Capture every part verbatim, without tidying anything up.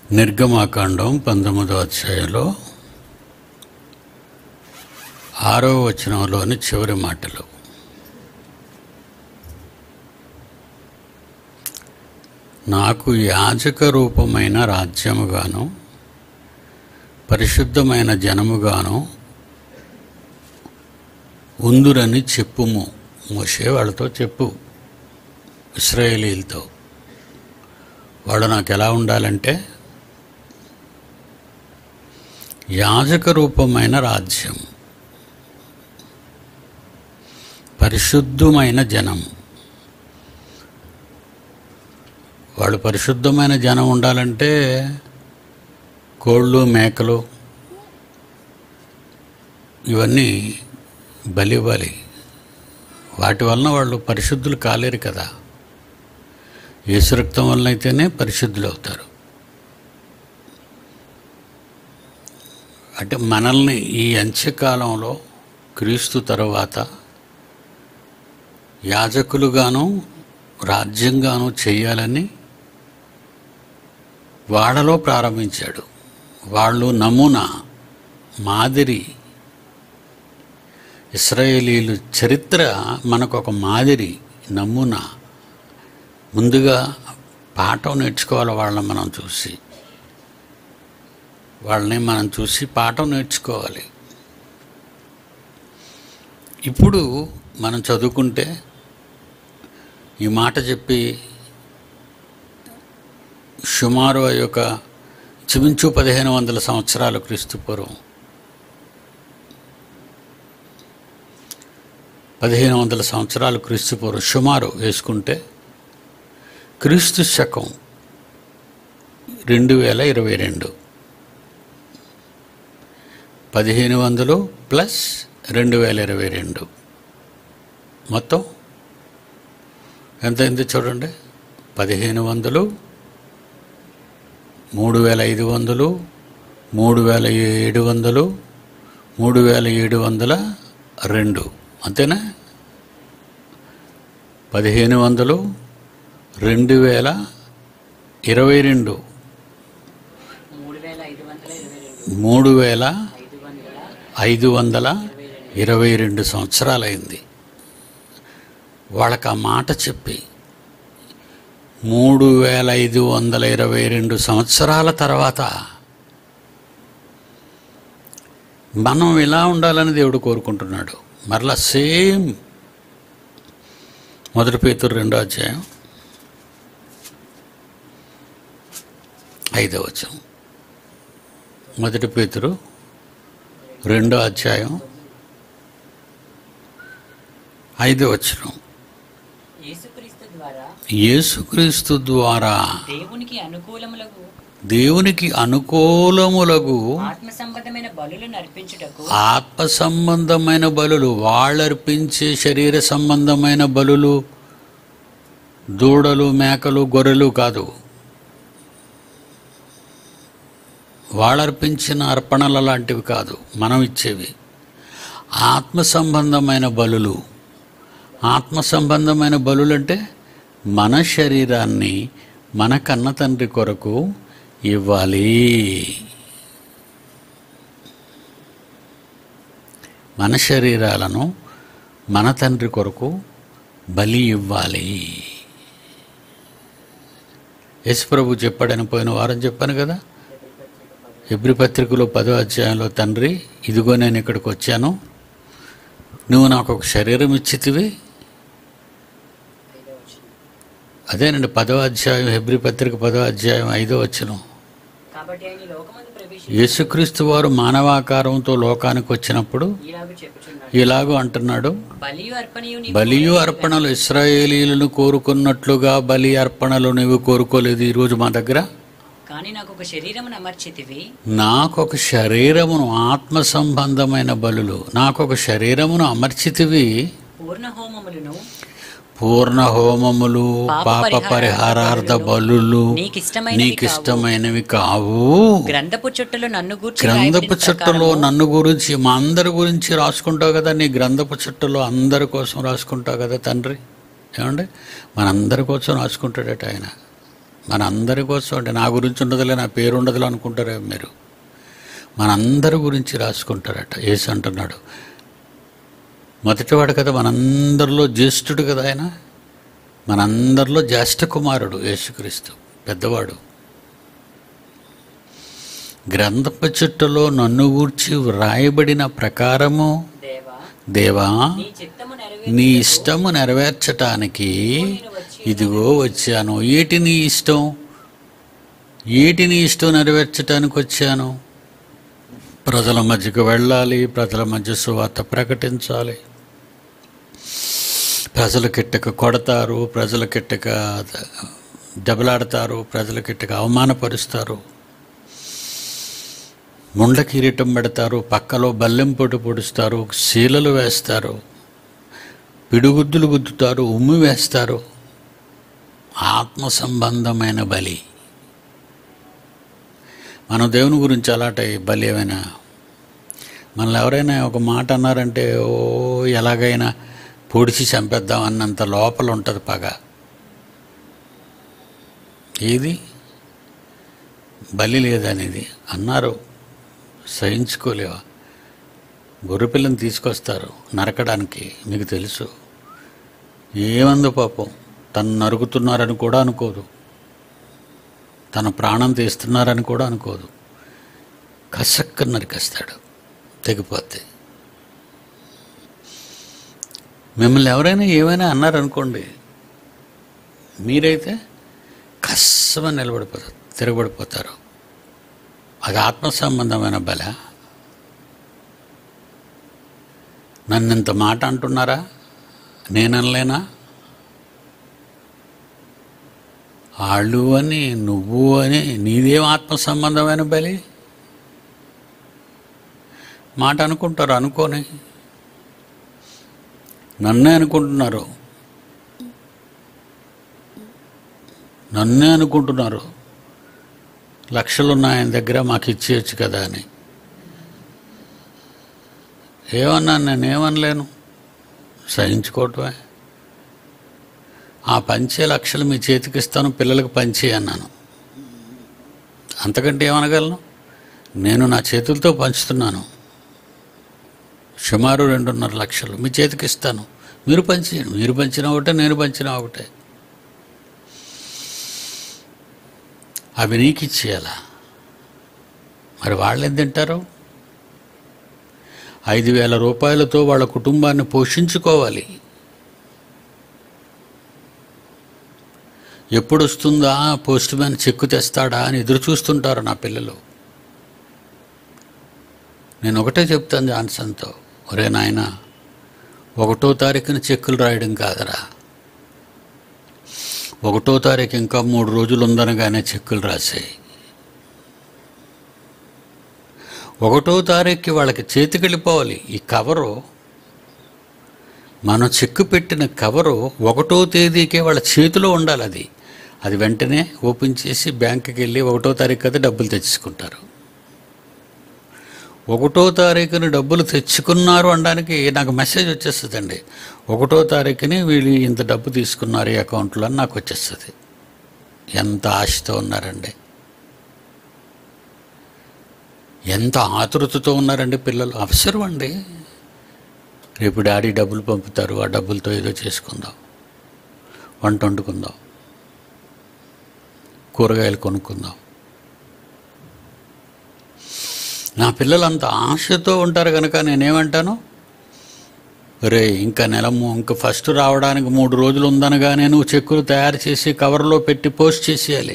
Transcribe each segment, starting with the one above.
నిర్గమాకాండం పంతొమ్మిదో అధ్యాయంలో ఆరో వచనంలోని చివరి మాటలు. నాకు యాజక రూపమైన రాజ్యముగాను పరిశుద్ధమైన జనముగాను ఉందురని చెప్పుము. మోషే వాళ్ళతో చెప్పు, ఇశ్రాయేలీలతో. వాళ్ళు నాకు ఎలా ఉండాలంటే యాజక రూపమైన రాజ్యం, పరిశుద్ధమైన జనం. వాళ్ళు పరిశుద్ధమైన జనం ఉండాలంటే కోళ్ళు మేకలు ఇవన్నీ బలి ఇవ్వాలి. వాటి వలన వాళ్ళు పరిశుద్ధులు కాలేరు కదా. యేసు రక్తం వలన అయితేనే పరిశుద్ధులు అవుతారు. అంటే మనల్ని ఈ అంత్యకాలంలో క్రీస్తు తరువాత యాజకులుగాను రాజ్యంగాను చేయాలని వాళ్ళలో ప్రారంభించాడు. వాళ్ళు నమూనా, మాదిరి. ఇశ్రాయేలీలు చరిత్ర మనకు ఒక మాదిరి, నమూనా. ముందుగా పాఠం నేర్చుకోవాలి వాళ్ళని మనం చూసి, వాళ్ళని మనం చూసి పాఠం నేర్చుకోవాలి. ఇప్పుడు మనం చదువుకుంటే ఈ మాట చెప్పి సుమారు ఆ యొక్క చిమించు పదిహేను వందల సంవత్సరాలు క్రీస్తు పూర్వం, పదిహేను వందల సంవత్సరాలు క్రీస్తు పూర్వం సుమారు వేసుకుంటే క్రీస్తు శకం రెండు వేల ఇరవై రెండు పదిహేను వందలు ప్లస్ రెండు వేల ఇరవై రెండు మొత్తం ఎంతైంది చూడండి. పదిహేను వందలు, మూడు వేల ఐదు వందలు, మూడు వేల ఏడు వందలు, మూడు వేల ఏడు వందల రెండు, అంతేనా? పదిహేను వందలు, రెండు వేల ఇరవై రెండు, మూడు వేల ఐదు వందల ఇరవై రెండు సంవత్సరాలైంది. వాళ్ళకి ఆ మాట చెప్పి మూడు వేల ఐదు వందల ఇరవై రెండు సంవత్సరాల తర్వాత మనం ఇలా ఉండాలని దేవుడు కోరుకుంటున్నాడు. మరలా సేమ్ మొదటి పేతురు రెండో అధ్యాయం ఐదో వచనం. మొదటి పేతురు రెండో అధ్యాయం ఐదో వచనం. యేసుక్రీస్తు ద్వారా దేవునికి అనుకూలములకు దేవునికి అనుకూలములకు ఆత్మ సంబంధమైన బలులను అర్పించుటకు ఆత్మ సంబంధమైన బలులు, వాళ్ళర్పించే శరీర సంబంధమైన బలులు, దూడలు మేకలు గొర్రెలు కాదు. వాళ్ళర్పించిన అర్పణల లాంటివి కాదు, మనం ఇచ్చేవి. ఆత్మ సంబంధమైన బలులు. ఆత్మ సంబంధమైన బలులు అంటే మన శరీరాన్ని మన కన్న తండ్రి కొరకు ఇవ్వాలి. మన శరీరాలను మన తండ్రి కొరకు బలి ఇవ్వాలి. యేసు ప్రభు చెప్పాడని పోయిన వారం చెప్పాను కదా. హెబ్రీ పత్రికలో పదో అధ్యాయంలో, తండ్రి ఇదిగో నేను ఇక్కడికి వచ్చాను, నువ్వు నాకు ఒక శరీరం ఇచ్చితివి. అదేనండి పదో అధ్యాయం, హెబ్రీ పత్రిక పదో అధ్యాయం ఐదో వచనం. యేసుక్రీస్తు వారు మానవాకారంతో లోకానికి వచ్చినప్పుడు ఇలాగూ అంటున్నాడు, బలియు అర్పణలు ఇశ్రాయేలీలను కోరుకున్నట్లుగా బలి అర్పణలు నీవు కోరుకోలేదు ఈరోజు మా దగ్గర. కానీ నాకు ఒక శరీరమును అమర్చితివి. నాకు ఒక శరీరమును, ఆత్మ సంబంధమైన బలులు, నాకు ఒక శరీరమును అమర్చితివి. పూర్ణ హోమములను, పూర్ణ హోమములు, పాప పరిహారార్థ బలులు నీకు ఇష్టమైనవి కావు. గ్రంథపు చుట్టలో నన్ను గురించి గ్రంథపు చుట్టలో నన్ను గురించి, మా అందరి గురించి రాసుకుంటావు కదా. నీ గ్రంథపు చుట్టలో అందరి కోసం రాసుకుంటావు కదా తండ్రి. ఏమండి, మనందరి కోసం రాసుకుంటాడట ఆయన. మన అందరి కోసం అంటే నా గురించి ఉండదులే, నా పేరు ఉండదులే అనుకుంటారే మీరు. మనందరి గురించి రాసుకుంటారట. యేసు అంటున్నాడు, మొదటివాడు కదా, మనందరిలో జ్యేష్ఠుడు కదా ఆయన, మనందరిలో జ్యేష్ఠ కుమారుడు యేసుక్రీస్తు పెద్దవాడు. గ్రంథపు చుట్టలో నన్ను గూర్చి వ్రాయబడిన ప్రకారము దేవా దేవా నీ చిత్తము నీ నెరవేర్చుటకు ఇష్టము నెరవేర్చటానికి నేను వచ్చి ఇదిగో వచ్చాను. ఏటి నీ ఇష్టం? ఏటి నీ ఇష్టం నెరవేర్చటానికి వచ్చాను? ప్రజల మధ్యకు వెళ్ళాలి, ప్రజల మధ్య సువార్త ప్రకటించాలి. ప్రజల కిట్టక కొడతారు, ప్రజల కిట్టక దెబ్బలాడతారు, ప్రజల కిట్టక అవమానపరుస్తారు, ముండ్ల కిరీటం పెడతారు, పక్కలో బల్లెం పొట్టు పొడుస్తారు, శీలలు వేస్తారు, పిడుగుద్దులు గుద్దుతారు, ఉమ్మి వేస్తారు. ఆత్మ సంబంధమైన బలి. మనం దేవుని గురించి అలాంటి బలి ఏమైనా మనల్ని ఎవరైనా ఒక మాట అన్నారంటే ఓ ఎలాగైనా పొడిచి చంపేద్దాం అన్నంత లోపల ఉంటుంది పగ. ఏది బలి లేదనేది అన్నారు, సహించుకోలేవా? గొర్రెపిల్లని తీసుకొస్తారు నరకడానికి, మీకు తెలుసు. ఏమందు పాపం, తను నరుకుతున్నారని కూడా అనుకోదు, తన ప్రాణం తీస్తున్నారని కూడా అనుకోదు. కసక్క నరికేస్తాడు, తెగిపోతే. మిమ్మల్ని ఎవరైనా ఏమైనా అన్నారనుకోండి, మీరైతే కస్సమని నిలబడిపోతారు, తిరగబడిపోతారు. అది ఆత్మ సంబంధమైన బల. నన్ను ఇంత మాట అంటున్నారా, నేననలేనా? వాళ్ళు అని నువ్వు అని నీదేం ఆత్మ సంబంధమైన బలి? మాట అనుకుంటారు, అనుకోని నన్నే అనుకుంటున్నారు, నన్నే అనుకుంటున్నారు. లక్షలున్న ఆయన దగ్గర మాకు ఇచ్చేయచ్చు కదా అని. ఏమన్నాను? నేను ఏమనలేను, సహించుకోవటమే. ఆ పంచే లక్షలు మీ చేతికి ఇస్తాను, పిల్లలకు పంచే అన్నాను. అంతకంటే ఏమనగలను? నేను నా చేతులతో పంచుతున్నాను. సుమారు రెండున్నర లక్షలు మీ చేతికి ఇస్తాను, మీరు పంచేయండి. మీరు పంచిన ఒకటే, నేను పంచిన ఒకటే. అవి నీకు ఇచ్చేయాలా? మరి వాళ్ళు ఏం తింటారు? ఐదు వేల రూపాయలతో వాళ్ళ కుటుంబాన్ని పోషించుకోవాలి. ఎప్పుడు వస్తుందా పోస్ట్ మ్యాన్ చెక్కు తెస్తాడా అని ఎదురు చూస్తుంటారు నా పిల్లలు. నేను ఒకటే చెప్తాను జాన్సన్తో, ఒరే నాయన, ఒకటో తారీఖున చెక్కులు రాయడం కాదరా, ఒకటో తారీఖు ఇంకా మూడు రోజులు ఉందనగానే చెక్కులు రాసాయి. ఒకటో తారీఖుకి వాళ్ళకి చేతికి వెళ్ళిపోవాలి. ఈ కవరు, మనం చెక్కు పెట్టిన కవరు ఒకటో తేదీకే వాళ్ళ చేతిలో ఉండాలి. అది అది వెంటనే ఓపెన్ చేసి బ్యాంకుకి వెళ్ళి ఒకటో తారీఖు కదా డబ్బులు తెచ్చుకుంటారు. ఒకటో తారీఖుని డబ్బులు తెచ్చుకున్నారు అనడానికి నాకు మెసేజ్ వచ్చేస్తుందండి. ఒకటో తారీఖుని వీళ్ళు ఇంత డబ్బు తీసుకున్నారు ఈ అకౌంట్లో అని నాకు వచ్చేస్తుంది. ఎంత ఆశతో ఉన్నారండి, ఎంత ఆతృతతో ఉన్నారండి పిల్లలు. అవసరం అండి. రేపు డాడీ డబ్బులు పంపుతారు, ఆ డబ్బులతో ఏదో చేసుకుందాం, వంట వండుకుందాం, కూరగాయలు కొనుక్కుందాం. నా పిల్లలు అంత ఆశతో ఉంటారు కనుక నేనేమంటాను, రే ఇంకా నెలము ఇంకా ఫస్ట్ రావడానికి మూడు రోజులు ఉందనగానే నువ్వు చెక్కులు తయారు చేసి కవర్లో పెట్టి పోస్ట్ చేసేయాలి.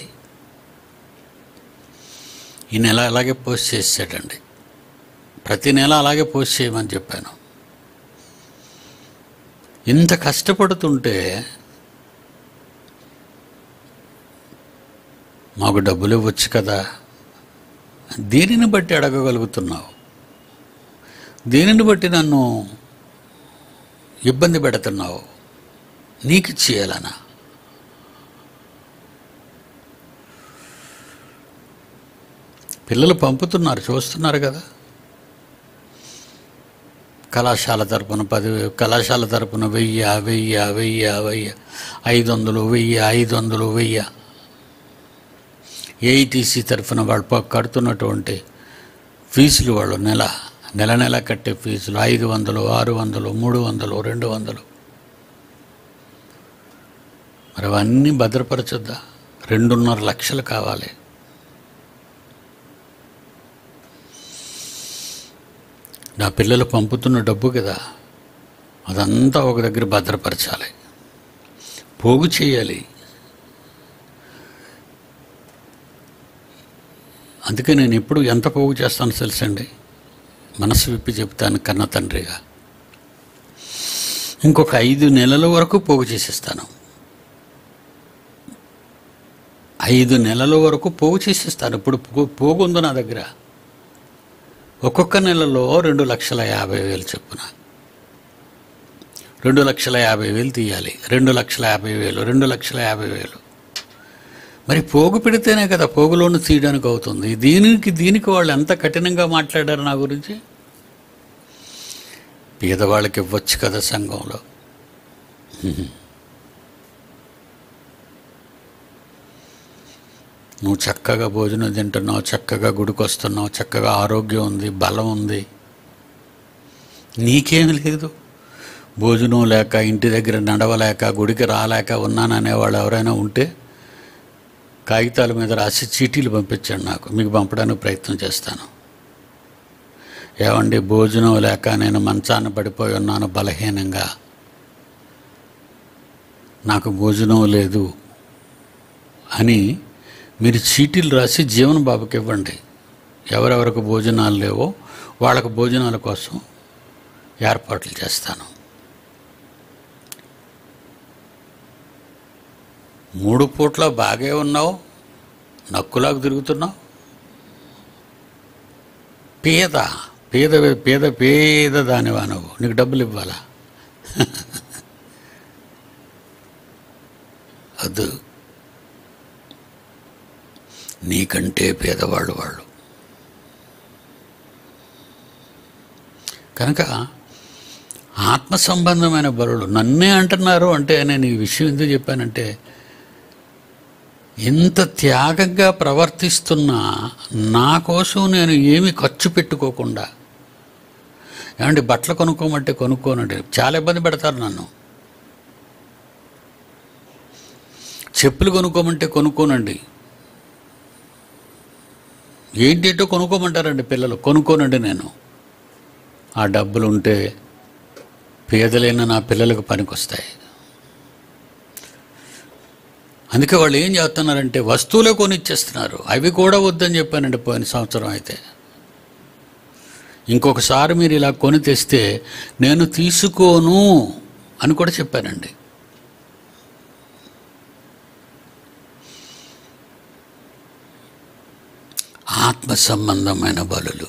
ఈ నెల అలాగే పోస్ట్ చేసాడండి. ప్రతి నెల అలాగే పోస్ట్ చేయమని చెప్పాను. ఇంత కష్టపడుతుంటే మాకు డబ్బులు ఇవ్వచ్చు కదా, దేనిని బట్టి అడగగలుగుతున్నావు? దేనిని బట్టి నన్ను ఇబ్బంది పెడుతున్నావు? నీకు ఇచ్చేయాలనా? పిల్లలు పంపుతున్నారు, చూస్తున్నారు కదా. కళాశాల తరపున పది కళాశాల తరపున వెయ్యి వెయ్యి వెయ్యి వెయ్యి ఐదు వందలు వెయ్యి ఐదు వందలు వెయ్యి ఏఐటీసీ తరఫున వాళ్ళు ప- కడుతున్నటువంటి ఫీజులు, వాళ్ళు నెల నెల నెల కట్టే ఫీజులు ఐదు వందలు ఆరు వందలు మూడు వందలు రెండు వందలు మరి అవన్నీ భద్రపరచొద్దా? రెండున్నర లక్షలు కావాలి. నా పిల్లలు పంపుతున్న డబ్బు కదా, అదంతా ఒక దగ్గర భద్రపరచాలి, పోగు చేయాలి. అందుకే నేను ఎప్పుడు ఎంత పోగు చేస్తానో తెలుసండి, మనసు విప్పి చెప్తాను కన్న తండ్రిగా. ఇంకొక ఐదు నెలల వరకు పోగు చేసేస్తాను. ఐదు నెలల వరకు పోగు చేసేస్తాను. ఇప్పుడు పో- పోగు ఉంది నా దగ్గర. ఒక్కొక్క నెలలో రెండు లక్షల యాభై వేలు చొప్పున రెండు లక్షల యాభై వేలు తీయాలి. రెండు లక్షల యాభై వేలు రెండు లక్షల యాభై వేలు మరి పోగు పెడితేనే కదా పోగులోను తీయడానికి అవుతుంది. దీనికి దీనికి వాళ్ళు ఎంత కఠినంగా మాట్లాడారు నా గురించి. పేదవాళ్ళకి ఇవ్వచ్చు కదా సంఘంలో. నువ్వు చక్కగా భోజనం తింటున్నావు, చక్కగా గుడికి వస్తున్నావు, చక్కగా ఆరోగ్యం ఉంది, బలం ఉంది, నీకేం లేదు. భోజనం లేక, ఇంటి దగ్గర నడవలేక, గుడికి రాలేక ఉన్నాననేవాళ్ళు ఎవరైనా ఉంటే కాగితాల మీద రాసి చీటీలు పంపించండి నాకు, మీకు పంపడానికి ప్రయత్నం చేస్తాను. ఏమండి, భోజనం లేక నేను మంచాన పడిపోయి ఉన్నాను బలహీనంగా, నాకు భోజనం లేదు అని మీరు చీటీలు రాసి జీవన్ బాబుకి ఇవ్వండి. ఎవరెవరికి భోజనాలు లేవో వాళ్ళకు భోజనాల కోసం ఏర్పాట్లు చేస్తాను. మూడు పూట్ల బాగే ఉన్నావు, నక్కులాగా తిరుగుతున్నావు. పేద పేద పేద పేద దానివా నువ్వు, నీకు డబ్బులు ఇవ్వాలా? వద్దు. నీకంటే పేదవాళ్ళు వాళ్ళు. కనుక ఆత్మ సంబంధమైన బలులు నన్నే అంటున్నారు అంటే, నేను ఈ విషయం ఎందుకు చెప్పానంటే, ఇంత త్యాగంగా ప్రవర్తిస్తున్నా నా కోసం నేను ఏమి ఖర్చు పెట్టుకోకుండా, ఏమంటే బట్టలు కొనుక్కోమంటే కొనుక్కోనండి, చాలా ఇబ్బంది పెడతారు నన్ను. చెప్పులు కొనుక్కోమంటే కొనుక్కోనండి, ఏంటేంటో కొనుక్కోమంటారండి పిల్లలు, కొనుక్కోనండి. నేను ఆ డబ్బులు ఉంటే పేదలైన నా పిల్లలకు పనికొస్తాయి. అందుకే వాళ్ళు ఏం చేస్తున్నారంటే వస్తువులే కొనిచ్చేస్తున్నారు. అవి కూడా వద్దని చెప్పానండి పోయిన సంవత్సరం. అయితే ఇంకొకసారి మీరు ఇలా కొని తెస్తే నేను తీసుకోను అని కూడా చెప్పానండి. ఆత్మ సంబంధమైన బలులు,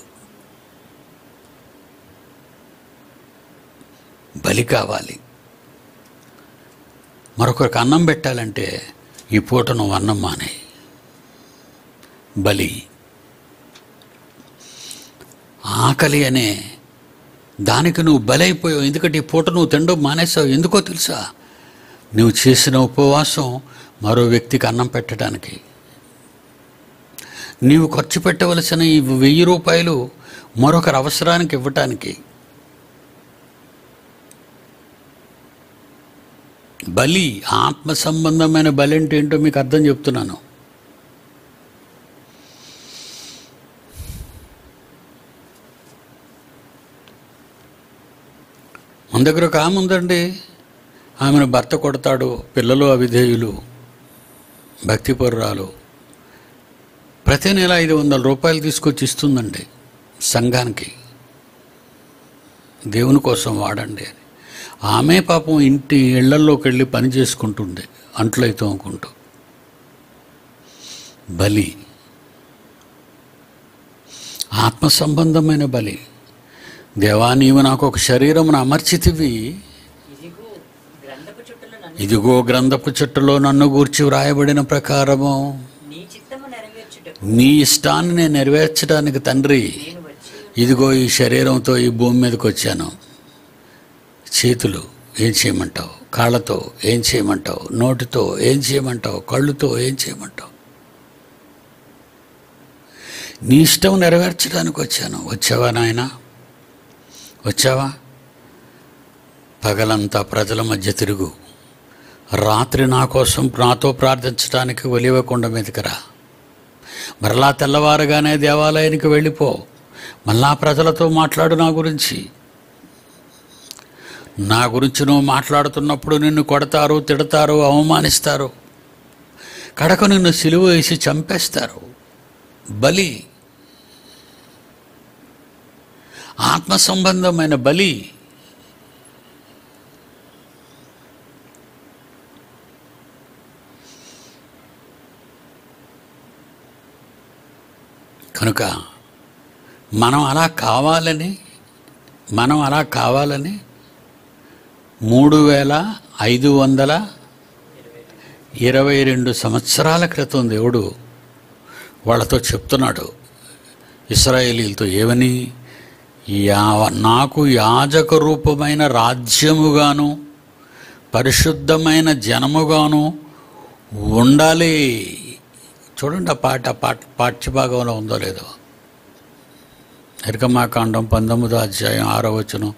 బలి కావాలి. మరొకరికి అన్నం పెట్టాలంటే ఈ పూట నువ్వు అన్నం మానే, బలి. ఆకలి అనే దానికి నువ్వు బలైపోయావు. ఎందుకంటే ఈ పూట నువ్వు తినడం మానేసావు. ఎందుకో తెలుసా? నువ్వు చేసిన ఉపవాసం మరో వ్యక్తికి అన్నం పెట్టడానికి. నీవు ఖర్చు పెట్టవలసిన ఈ వెయ్యి రూపాయలు మరొకరి అవసరానికి ఇవ్వటానికి. బలి, ఆత్మ సంబంధమైన బలి అంటే ఏంటో మీకు అర్థం చెప్తున్నాను. మన దగ్గర ఒక ఆమె ఉందండి, ఆమెను భర్త కొడతాడు, పిల్లలు అవిధేయులు, భక్తిపరురాలు. ప్రతి నెల ఐదు వందల రూపాయలు తీసుకొచ్చి ఇస్తుందండి సంఘానికి, దేవుని కోసం వాడండి అని. ఆమె పాపం ఇంటి ఇళ్లల్లోకి వెళ్ళి పని చేసుకుంటుంది, అంట్లయితే అనుకుంటూ. బలి, ఆత్మ సంబంధమైన బలి. దేవా, నీవు నాకు ఒక శరీరమును అమర్చితివి, ఇదిగో గ్రంథపు చుట్టలో నన్ను ఇదిగో గ్రంథపు చెట్టులో నన్ను గూర్చి వ్రాయబడిన ప్రకారము నీ చిత్తము నెరవేర్చుటకు నీ ఇష్టాన్ని నేను నెరవేర్చడానికి తండ్రి, నేను వచ్చి ఇదిగో ఈ శరీరంతో ఈ భూమి మీదకి వచ్చాను. చేతులు ఏం చేయమంటావు, కాళ్ళతో ఏం చేయమంటావు, నోటితో ఏం చేయమంటావు, కళ్ళుతో ఏం చేయమంటావు. నీ ఇష్టం నెరవేర్చడానికి వచ్చాను. వచ్చావా నాయన? వచ్చావా? పగలంతా ప్రజల మధ్య తిరుగు, రాత్రి నా కోసం నాతో ప్రార్థించడానికి ఒలివ కొండ మీదకి రా. మరలా తెల్లవారుగానే దేవాలయానికి వెళ్ళిపో. మళ్ళా ప్రజలతో మాట్లాడు నా గురించి. నా గురించి నువ్వు మాట్లాడుతున్నప్పుడు నిన్ను కొడతారు, తిడతారు, అవమానిస్తారు. కడకు నిన్ను సిలువ వేసి చంపేస్తారు. బలి, ఆత్మ సంబంధమైన బలి. కనుక మనం అలా కావాలని మనం అలా కావాలని మూడు వేల ఐదు వందల ఇరవై రెండు సంవత్సరాల క్రితం దేవుడు వాళ్ళతో చెప్తున్నాడు, ఇశ్రాయేలీలతో ఏమని? యా నాకు యాజక రూపమైన రాజ్యముగాను పరిశుద్ధమైన జనముగాను ఉండాలి. చూడండి ఆ పాట పాఠ పాఠ్యభాగంలో ఉందో లేదో. నిర్గమాకాండం పంతొమ్మిదో అధ్యాయం ఆరో వచనం.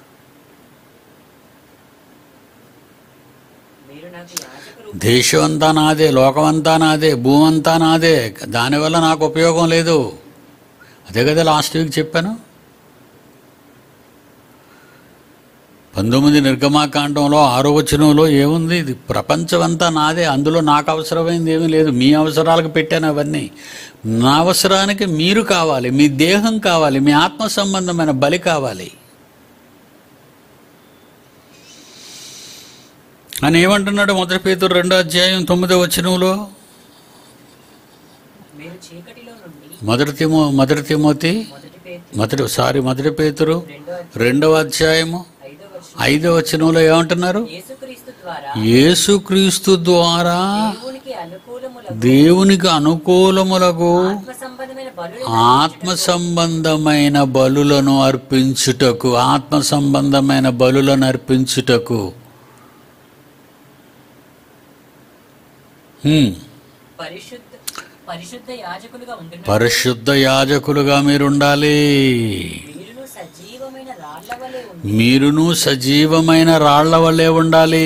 దేశం అంతా నాదే, లోకమంతా నాదే, భూమి అంతా నాదే, దానివల్ల నాకు ఉపయోగం లేదు. అదే కదా లాస్ట్ వీక్ చెప్పాను. పంతొమ్మిది నిర్గమాకాండంలో ఆరో వచనంలో ఏముంది? ఇది ప్రపంచం అంతా నాదే, అందులో నాకు అవసరమైంది ఏమీ లేదు. మీ అవసరాలకు పెట్టాను అవన్నీ. నా అవసరానికి మీరు కావాలి, మీ దేహం కావాలి, మీ ఆత్మ సంబంధమైన బలి కావాలి అని ఏమంటున్నాడు? మొదటి పేతురు రెండో అధ్యాయం తొమ్మిదో వచనంలో. మొదటి తిమో మొదటి తిమోతి మొదటి సారీ మొదటి పేతురు రెండవ అధ్యాయము ఐదో వచనంలో ఏమంటున్నారు? యేసుక్రీస్తు ద్వారా దేవునికి అనుకూలములకు ఆత్మ సంబంధమైన బలులను అర్పించుటకు ఆత్మ సంబంధమైన బలులను అర్పించుటకు పరిశుద్ధ యాజకులుగా మీరుండాలి. మీరును సజీవమైన రాళ్ల వలె ఉండాలి.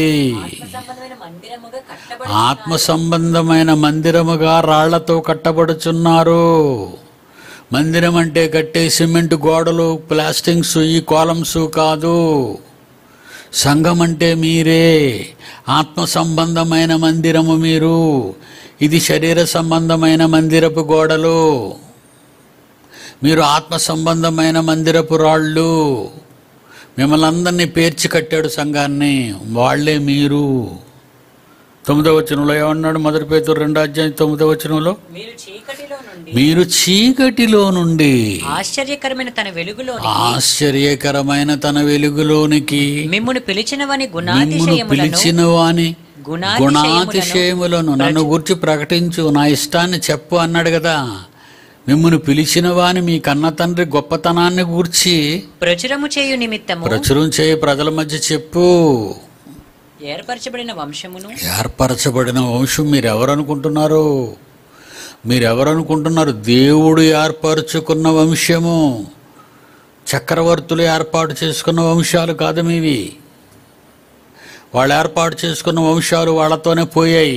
ఆత్మ సంబంధమైన మందిరముగా రాళ్లతో కట్టబడుచున్నారు. మందిరం అంటే కట్టే సిమెంట్ గోడలు, ప్లాస్టింగ్స్, ఈ కాలమ్స్ కాదు. సంఘం అంటే మీరే. ఆత్మ సంబంధమైన మందిరము మీరు. ఇది శరీర సంబంధమైన మందిరపు గోడలు, మీరు ఆత్మ సంబంధమైన మందిరపు రాళ్ళు. మిమ్మల్ని అందరినీ పేర్చి కట్టాడు సంఘాన్ని, వాళ్లే మీరు. తొమ్మిదవ వచనంలో ఏమన్నాడు? మొదటి పేతురు రెండో అధ్యాయం తొమ్మిదవ వచనంలో, మీరు చీకటిలో నుండి ఆశ్చర్యకరమైన తన వెలుగులోనికి ఆశ్చర్యకరమైన తన వెలుగులోనికి మిమ్మును పిలిచిన వాని మిమ్మును పిలిచిన వాని గుణాతిశయములను నన్ను గురించి ప్రకటించు, నా ఇష్టాన్ని చెప్పు అన్నాడు కదా. మిమ్మును పిలిచిన వాని మీ కన్న తండ్రి గొప్పతనాన్ని గూర్చి ప్రచురము చేయు నిమిత్తము ప్రచురం చేయి, ప్రజల మధ్య చెప్పు. ఏర్పరచబడిన వంశమును ఏర్పరచబడిన వంశం మీరెవరనుకుంటున్నారు? మీరెవరనుకుంటున్నారు? దేవుడు ఏర్పరచుకున్న వంశము. చక్రవర్తులు ఏర్పాటు చేసుకున్న వంశాలు కాదు మీవి. వాళ్ళు ఏర్పాటు చేసుకున్న వంశాలు వాళ్ళతోనే పోయాయి.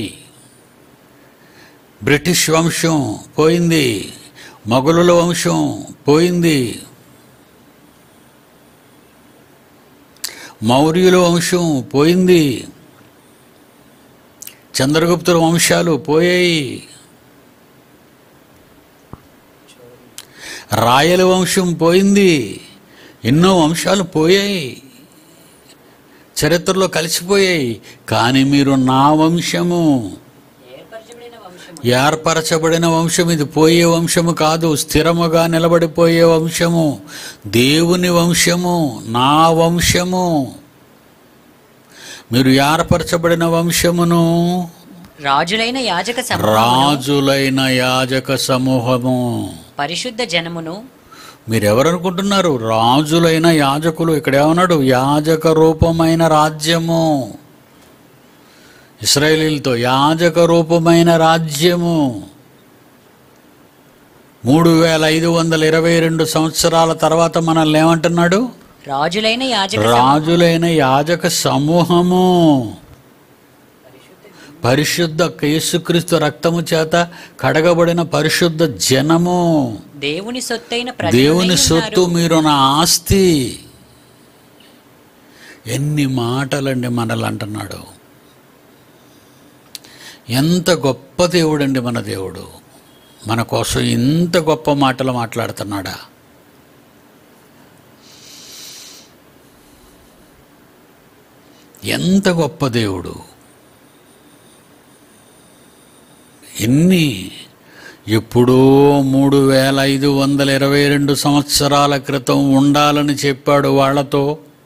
బ్రిటిష్ వంశం పోయింది, మొఘలుల వంశం పోయింది, మౌర్యుల వంశం పోయింది, చంద్రగుప్తుల వంశాలు పోయాయి, రాయల వంశం పోయింది, ఎన్నో వంశాలు పోయాయి, చరిత్రలో కలిసిపోయాయి. కానీ మీరు నా వంశము, ఏర్పరచబడిన వంశం. ఇది పోయే వంశము కాదు, స్థిరముగా నిలబడిపోయే వంశము, దేవుని వంశము, నా వంశము. మీరు ఏర్పరచబడిన వంశమును, రాజులైన యాజక రాజులైన యాజక సమూహము, పరిశుద్ధ జనమును. మీరెవరనుకుంటున్నారు? రాజులైన యాజకులు. ఇక్కడ ఏమన్నాడు? యాజక రూపమైన రాజ్యము. ఇశ్రాయేలీలతో యాజక రూపమైన రాజ్యము. మూడు వేల ఐదు వందల ఇరవై రెండు సంవత్సరాల తర్వాత మనల్ని ఏమంటున్నాడు? రాజులైన యాజక రాజులైన యాజక సమూహము, పరిశుద్ధ యేసుక్రీస్తు రక్తము చేత కడగబడిన పరిశుద్ధ జనము, దేవుని సొత్తైన దేవుని సొత్తు, మీరు నా ఆస్తి. ఎన్ని మాటలండి మనల్ని అంటున్నాడు. ఎంత గొప్ప దేవుడండి మన దేవుడు. మన కోసం ఇంత గొప్ప మాటలు మాట్లాడుతున్నాడా? ఎంత గొప్ప దేవుడు. ఎన్ని ఎప్పుడో మూడు వేల ఐదు వందల ఇరవై రెండు సంవత్సరాల క్రితం ఉండాలని చెప్పాడు వాళ్ళతో.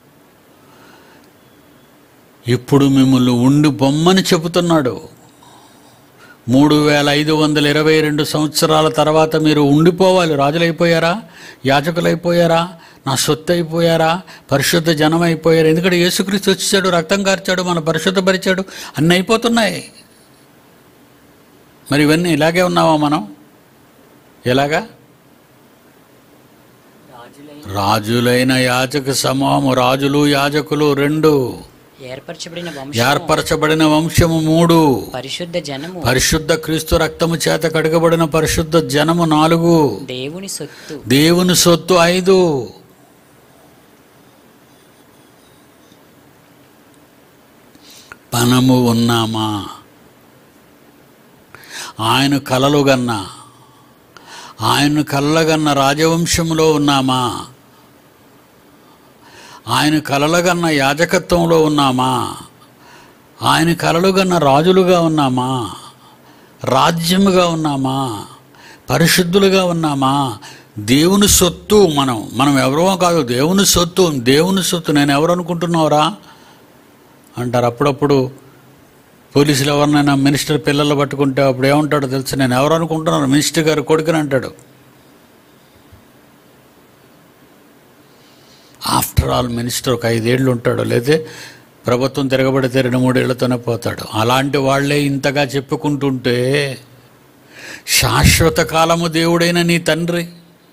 ఇప్పుడు మిమ్మల్ని ఉండి బొమ్మని చెబుతున్నాడు. మూడు వేల ఐదు వందల ఇరవై రెండు సంవత్సరాల తర్వాత మీరు ఉండిపోవాలి. రాజులైపోయారా? యాజకులైపోయారా? నా సొత్తు అయిపోయారా? పరిశుద్ధ జనం అయిపోయారు. ఎందుకంటే యేసుక్రీస్తు వచ్చాడు, రక్తం కార్చాడు, మన పరిశుద్ధపరిచాడు, అన్నీ అయిపోతున్నాయి. మరి ఇవన్నీ ఇలాగే ఉన్నావా మనం? ఎలాగా? రాజులైన యాజక సమూహము, రాజులు యాజకులు రెండు, ఏర్పరచబడిన ఏర్పరచబడిన వంశము మూడు, పరిశుద్ధ జనము, పరిశుద్ధ క్రీస్తు రక్తము చేత కడగబడిన పరిశుద్ధ జనము నాలుగు, దేవుని సొత్తు, దేవుని సొత్తు ఐదు. మనము ఉన్నామా? ఆయన కలలుగన్న ఆయన కలలుగన్న రాజవంశంలో ఉన్నామా? ఆయన కలలుగన్న యాజకత్వంలో ఉన్నామా? ఆయన కలలుగన్న రాజులుగా ఉన్నామా? రాజ్యముగా ఉన్నామా? పరిశుద్ధులుగా ఉన్నామా? దేవుని సొత్తు మనం మనం ఎవరో కాదు, దేవుని సొత్తు. దేవుని సొత్తు. నేను ఎవరు అనుకుంటున్నావురా అంటారు అప్పుడప్పుడు. పోలీసులు ఎవరినైనా మినిస్టర్ పిల్లలు పట్టుకుంటే అప్పుడు ఏమంటాడో తెలుసు? నేను ఎవరు అనుకుంటున్నాను? మినిస్టర్ గారు కొడుకుని అంటాడు. ఆఫ్టర్ ఆల్ మినిస్టర్ ఒక ఐదేళ్ళు ఉంటాడు, లేదా ప్రభుత్వం తిరగబడితే రెండు మూడేళ్లతోనే పోతాడు. అలాంటి వాళ్లే ఇంతగా చెప్పుకుంటుంటే, శాశ్వత కాలము దేవుడైన నీ తండ్రి,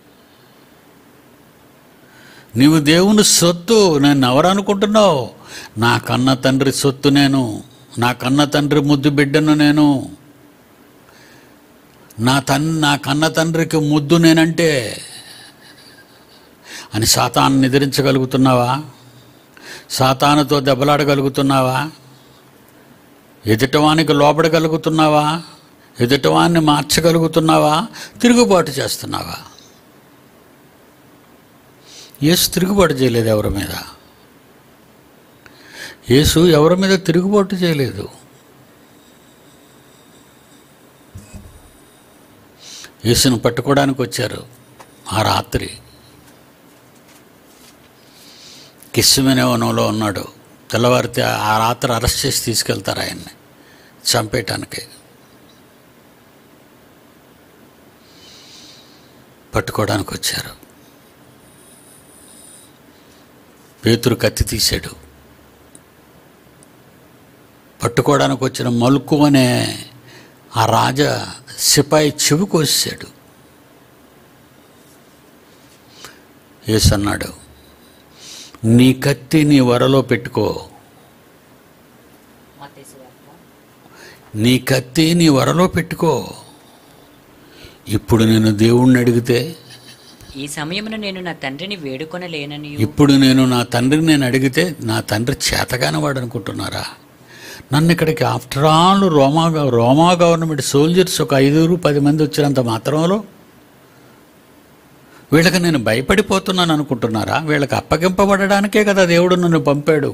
నీవు దేవుని సొత్తు. నేను ఎవరు అనుకుంటున్నావు? నా కన్న తండ్రి సొత్తు నేను, నా కన్న తండ్రి ముద్దు బిడ్డను నేను, నా తన్ నా కన్న తండ్రికి ముద్దు నేనంటే అని సాతాను నిద్రించగలుగుతున్నావా? సాతానుతో దెబ్బలాడగలుగుతున్నావా? ఎదుటవానికి లోపడగలుగుతున్నావా? ఎదుటవాన్ని మార్చగలుగుతున్నావా? తిరుగుబాటు చేస్తున్నావా? యేసు తిరుగుబాటు చేయలేదు ఎవరి మీద. యేసు ఎవరి మీద తిరుగుబాటు చేయలేదు. యేసును పట్టుకోవడానికి వచ్చారు ఆ రాత్రి. కిస్సుమనే వనంలో ఉన్నాడు. తెల్లవారితే ఆ రాత్రి అరెస్ట్ చేసి తీసుకెళ్తారు ఆయన్ని చంపేయటానికి. పట్టుకోవడానికి వచ్చారు. పేతురు కత్తి తీశాడు. పట్టుకోవడానికి వచ్చిన మలుకు అనే ఆ రాజ సిపాయి చెవి కోసాడు. యేసు అన్నాడు, నీ కత్తి నీ వరలో పెట్టుకో, నీ కత్తి నీ వరలో పెట్టుకో. ఇప్పుడు నేను దేవుణ్ణి అడిగితే, ఈ సమయమున నేను నా తండ్రిని వేడుకొనలేనని, ఇప్పుడు నేను నా తండ్రిని నేను అడిగితే నా తండ్రి చేతగాని వాడు అనుకుంటున్నారా? నన్ను ఇక్కడికి ఆఫ్టర్ ఆల్ రోమా రోమా గవర్నమెంట్ సోల్జర్స్ ఒక ఐదుగురు పది మంది వచ్చినంత మాత్రంలో వీళ్ళకి నేను భయపడిపోతున్నాను అనుకుంటున్నారా? వీళ్ళకి అప్పగింపబడడానికే కదా దేవుడు నన్ను పంపాడు.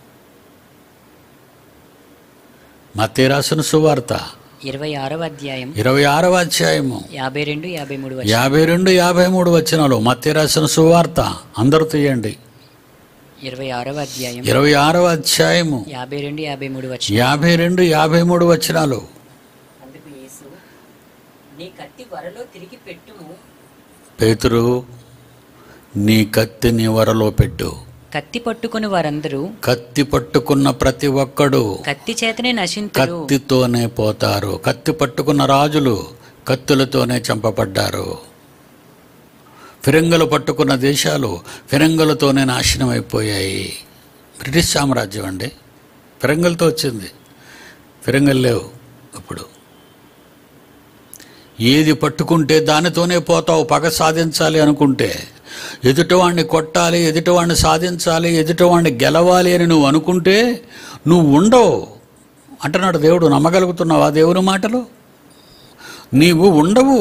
మత్తయి రాసిన సువార్త ఇరవై ఆరవ అధ్యాయం ఇరవై ఆరవ అధ్యాయము యాభై రెండు యాభై మూడు యాభై రెండు యాభై మూడు వచనాలు. మత్తయి రాసిన సువార్త అందరూ తీయండి. ఇరవై ఆరవ అధ్యాయం ఇరవై ఆరవ అధ్యాయము యాభై రెండు యాభై మూడు వచనం. యాభై రెండు యాభై మూడు వచనాలు. అందుకు యేసు, నీ కత్తి వరలో తిరిగి పెట్టుము. పేతురు, నీ కత్తి నీ వరలో పెట్టు. కత్తి పట్టుకుని వారందరూ, కత్తి పట్టుకున్న ప్రతి ఒక్కడు కత్తి చేతనే నశింతురు. కత్తితోనే పోతారు. కత్తి పట్టుకున్న రాజులు కత్తులతోనే చంపబడ్డారు. ఫిరంగులు పట్టుకున్న దేశాలు ఫిరంగులతోనే నాశనం అయిపోయాయి. బ్రిటిష్ సామ్రాజ్యం అండి, ఫిరంగులతో వచ్చింది. ఫిరంగులు లేవు ఇప్పుడు. ఏది పట్టుకుంటే దానితోనే పోతావు. పగ సాధించాలి అనుకుంటే, ఎదుటివాడిని కొట్టాలి, ఎదుటివాడిని సాధించాలి, ఎదుటివాడిని గెలవాలి అని నువ్వు అనుకుంటే నువ్వు ఉండవు అంటున్నాడు దేవుడు. నమ్మగలుగుతున్నావా దేవుని మాటలు? నీవు ఉండవు.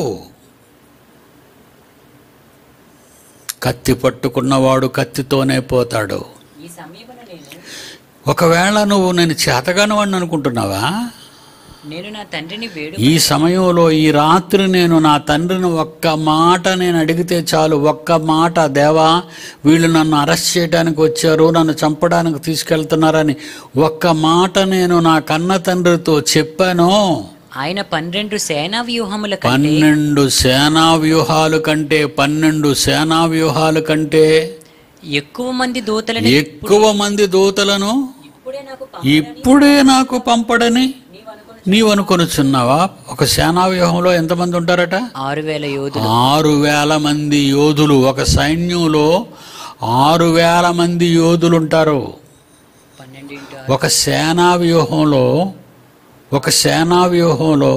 కత్తి పట్టుకున్నవాడు కత్తితోనే పోతాడు. ఈ సమయమున నేను ఒకవేళ నువ్వు నేను చేతగాని వాడిని అనుకుంటున్నావా? నేను నా తండ్రిని వేడు ఈ సమయంలో ఈ రాత్రి నేను నా తండ్రిని ఒక్క మాట నేను అడిగితే చాలు. ఒక్క మాట, దేవా వీళ్ళు నన్ను అరెస్ట్ చేయడానికి వచ్చారు, నన్ను చంపడానికి తీసుకెళ్తున్నారని ఒక్క మాట నేను నా కన్న తండ్రితో చెప్పాను. ఆయన పన్నెండు సేనా వ్యూహముల కంటే పన్నెండు సేనా వ్యూహాలు కంటే పన్నెండు సేనా వ్యూహాలు కంటే ఎక్కువ మంది దూతలను ఎక్కువ మంది దూతలను ఇప్పుడే నాకు ఇప్పుడే నాకు పంపడని నీవు అనుకొనుచున్నావా? ఒక సేనా వ్యూహంలో ఎంతమంది ఉంటారట? ఆరు వేల యోధులు. ఆరు వేల మంది యోధులు. ఒక సైన్యంలో ఆరు వేల మంది యోధులు ఉంటారు. పన్నెండు ఇంటూ ఒక సేనా వ్యూహంలో ఒక సేనా వ్యూహంలో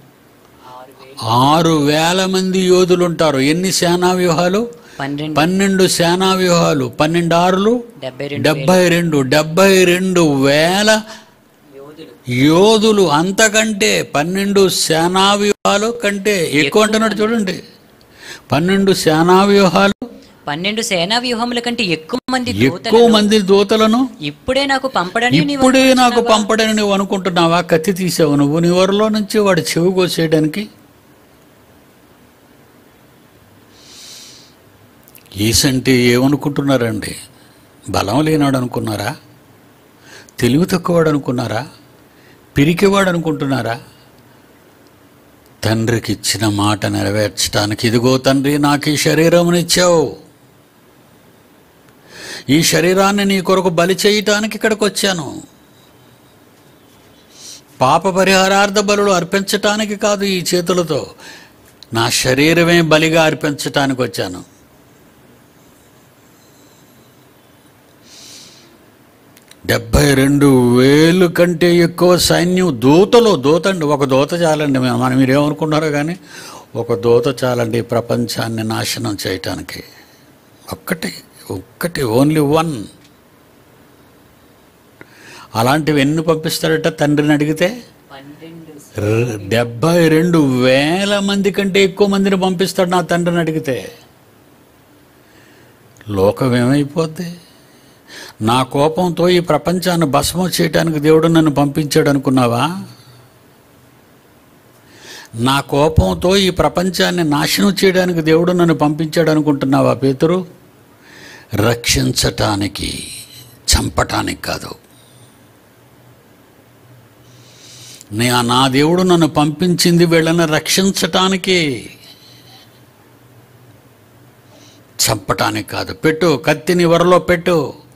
ఆరు వేల మంది యోధులు ఉంటారు. ఎన్ని సేనా వ్యూహాలు? పన్నెండు పన్నెండు సేనా వ్యూహాలు. పన్నెండు ఆరులు డెబ్బై రెండు డెబ్బై రెండు డెబ్బై రెండు వేల యోధులు. యోధులు. అంతకంటే పన్నెండు సేనా వ్యూహాలు కంటే ఎక్కువ అంటున్నాడు చూడండి. పన్నెండు సేనా వ్యూహాలు, పన్నెండు సేనా వ్యూహముల కంటే ఎక్కువ మంది ఎక్కువ దూతలను మంది దూతలను ఇప్పుడే నాకు పంపడని నీవు ఇప్పుడే నాకు పంపడని నువ్వు అనుకుంటున్నావా? కత్తి తీసావు నువ్వు నీ వరలో నుంచి వాడు చెవి కోసేయడానికి. ఏసంటే ఏమనుకుంటున్నారండి? బలం లేనాడు అనుకున్నారా? తెలివి తక్కువవాడు అనుకున్నారా? పిరికివాడు అనుకుంటున్నారా? తండ్రికి ఇచ్చిన మాట నెరవేర్చడానికి, ఇదిగో తండ్రి నాకు ఈ శరీరమునిచ్చావు, ఈ శరీరాన్ని నీ కొరకు బలి చేయటానికి ఇక్కడికి వచ్చాను. పాప పరిహారార్థ బలులు అర్పించటానికి కాదు, ఈ చేతులతో నా శరీరమే బలిగా అర్పించటానికి వచ్చాను. డెబ్బై రెండు వేలు కంటే ఎక్కువ సైన్యం, దూతలు. దూత అండి, ఒక దూత చాలండి. మనం మీరేమనుకున్నారో కానీ ఒక దూత చాలండి ఈ ప్రపంచాన్ని నాశనం చేయటానికి. ఒక్కటి ఒక్కటి ఓన్లీ వన్. అలాంటివి ఎన్ని పంపిస్తాడట తండ్రిని అడిగితే? పన్నెండు డెబ్బై రెండు వేల మంది కంటే ఎక్కువ మందిని పంపిస్తాడు నా తండ్రిని అడిగితే. లోకం ఏమైపోద్ది? నా కోపంతో ఈ ప్రపంచాన్ని భస్మం చేయడానికి దేవుడు నన్ను పంపించాడు అనుకున్నావా? నా కోపంతో ఈ ప్రపంచాన్ని నాశనం చేయడానికి దేవుడు నన్ను పంపించాడు అనుకుంటున్నావా పేతురు? రక్షించటానికి, చంపటానికి కాదు. నే నా దేవుడు నన్ను పంపించింది వీళ్ళని రక్షించటానికి, చంపటానికి కాదు. పెట్టు కత్తిని వరలో పెట్టు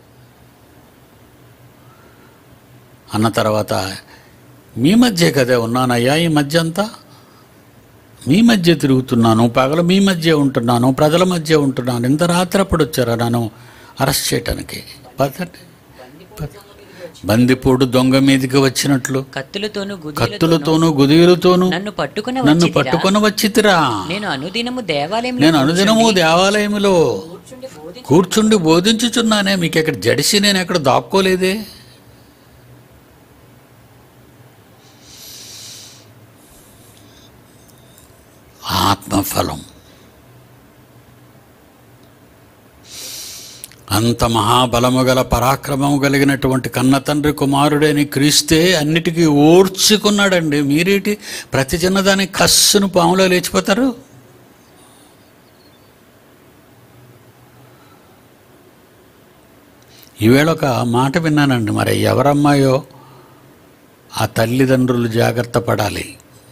అన్న తర్వాత, మీ మధ్య కదే ఉన్నానయ్యా, ఈ మధ్య అంతా మీ మధ్య తిరుగుతున్నాను, పగలు మీ మధ్య ఉంటున్నాను, ప్రజల మధ్య ఉంటున్నాను. ఇంత రాత్రి అప్పుడు వచ్చారా నన్ను అరెస్ట్ చేయటానికి? పదండి. బందిపోటు దొంగ మీదకి వచ్చినట్లు కత్తులతోను కత్తులతోనూ గుదియులతోనూ నన్ను పట్టుకుని నన్ను పట్టుకొని వచ్చితిరా. నేను అనుదినము దేవాలయం నేను అనుదినము దేవాలయములో కూర్చుండి బోధి కూర్చుండి బోధించుచున్నానే. మీకు ఎక్కడ జడిసి నేను ఎక్కడ దాక్కోలేదే. ఆత్మఫలం. అంత మహాబలము గల పరాక్రమము కలిగినటువంటి కన్న తండ్రి కుమారుడైన క్రీస్తే అన్నిటికీ ఓర్చుకున్నాడండి. మీరేటి ప్రతి చిన్నదానికి కస్సును పాములో లేచిపోతారు? ఈవేళ ఒక మాట విన్నానండి. మరి ఎవరమ్మాయో ఆ తల్లిదండ్రులు జాగ్రత్త పడాలి.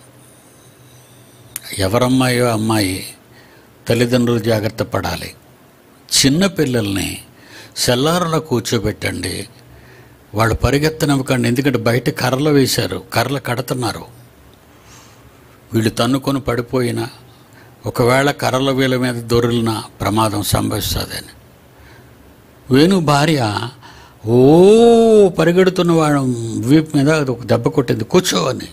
ఎవరమ్మాయో అమ్మాయి తల్లిదండ్రులు జాగ్రత్త పడాలి. చిన్న పిల్లల్ని సెల్లారులో కూర్చోబెట్టండి. వాళ్ళు పరిగెత్తనివ్వకండి. ఎందుకంటే బయట కర్రలు వేశారు, కర్రలు కడుతున్నారు. వీళ్ళు తన్నుకొని పడిపోయినా, ఒకవేళ కర్రల వీళ్ళ మీద దొరికిన ప్రమాదం సంభవిస్తుందని. వేణు భార్య ఓ పరిగెడుతున్న వాడు వీపు మీద ఒక దెబ్బ కొట్టింది, కూర్చో అని.